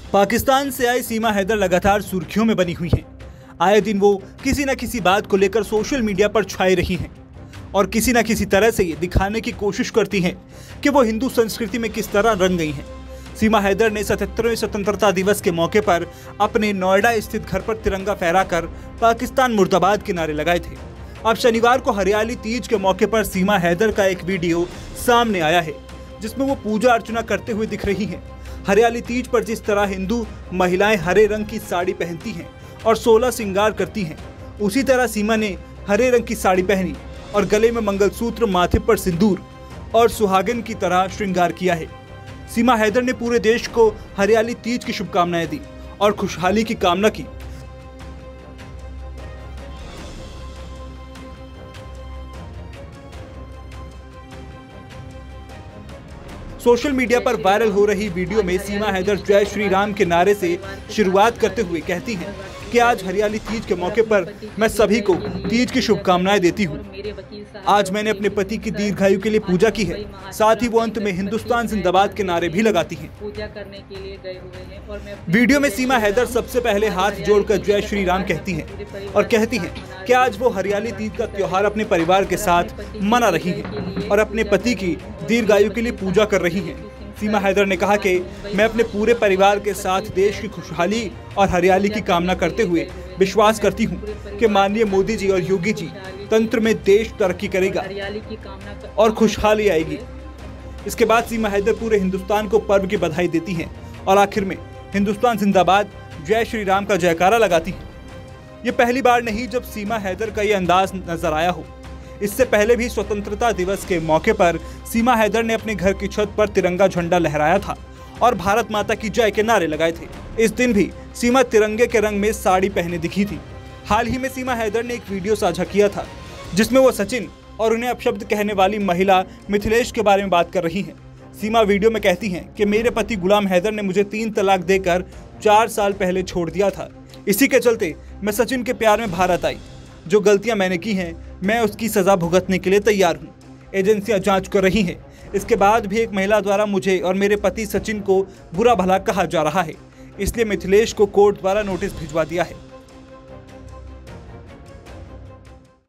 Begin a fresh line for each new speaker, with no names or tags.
पाकिस्तान से आई सीमा हैदर लगातार सुर्खियों में बनी हुई हैं। आए दिन वो किसी न किसी बात को लेकर सोशल मीडिया पर छाई रही हैं और किसी न किसी तरह से ये दिखाने की कोशिश करती हैं कि वो हिंदू संस्कृति में किस तरह रंग गई हैं। सीमा हैदर ने 77वें स्वतंत्रता दिवस के मौके पर अपने नोएडा स्थित घर पर तिरंगा फहराकर पाकिस्तान मुर्दाबाद के नारे लगाए थे। अब शनिवार को हरियाली तीज के मौके पर सीमा हैदर का एक वीडियो सामने आया है जिसमें वो पूजा अर्चना करते हुए दिख रही हैं। हरियाली तीज पर जिस तरह हिंदू महिलाएं हरे रंग की साड़ी पहनती हैं और 16 श्रृंगार करती हैं, उसी तरह सीमा ने हरे रंग की साड़ी पहनी और गले में मंगलसूत्र, माथे पर सिंदूर और सुहागिन की तरह श्रृंगार किया है। सीमा हैदर ने पूरे देश को हरियाली तीज की शुभकामनाएं दी और खुशहाली की कामना की। सोशल मीडिया पर वायरल हो रही वीडियो में सीमा हैदर जय श्री राम के नारे से शुरुआत करते हुए कहती हैं कि आज हरियाली तीज के मौके पर मैं सभी को तीज की शुभकामनाएं देती हूं। आज मैंने अपने पति की दीर्घायु के लिए पूजा की है। साथ ही वो अंत में हिंदुस्तान जिंदाबाद के नारे भी लगाती हैं। वीडियो में सीमा हैदर सबसे पहले हाथ जोड़कर जय श्री राम कहती हैं और कहती हैं कि आज वो हरियाली तीज का त्योहार अपने परिवार के साथ मना रही हैं और अपने पति की दीर्घायु के लिए पूजा कर रही हैं। सीमा हैदर ने कहा कि मैं अपने पूरे परिवार के साथ देश की खुशहाली और हरियाली की कामना करते हुए विश्वास करती हूं कि माननीय मोदी जी और योगी जी तंत्र में देश तरक्की करेगा और खुशहाली आएगी। इसके बाद सीमा हैदर पूरे हिंदुस्तान को पर्व की बधाई देती हैं और आखिर में हिंदुस्तान जिंदाबाद, जय श्री राम का जयकारा लगाती हैं। ये पहली बार नहीं जब सीमा हैदर का ये अंदाज नजर आया हो। इससे पहले भी स्वतंत्रता दिवस के मौके पर सीमा हैदर ने अपने घर की छत पर तिरंगा झंडा लहराया था और भारत माता की जय के नारे लगाए थे। इस दिन भी सीमा तिरंगे के रंग में साड़ी पहने दिखी थी। हाल ही में सीमा हैदर ने एक वीडियो साझा किया था जिसमें वो सचिन और उन्हें अपशब्द कहने वाली महिला मिथिलेश के बारे में बात कर रही हैं। सीमा वीडियो में कहती हैं कि मेरे पति गुलाम हैदर ने मुझे 3 तलाक देकर 4 साल पहले छोड़ दिया था। इसी के चलते मैं सचिन के प्यार में भारत आई। जो गलतियां मैंने की हैं, मैं उसकी सजा भुगतने के लिए तैयार हूं। एजेंसियां जांच कर रही हैं। इसके बाद भी एक महिला द्वारा मुझे और मेरे पति सचिन को बुरा भला कहा जा रहा है, इसलिए मिथिलेश को कोर्ट द्वारा नोटिस भिजवा दिया है।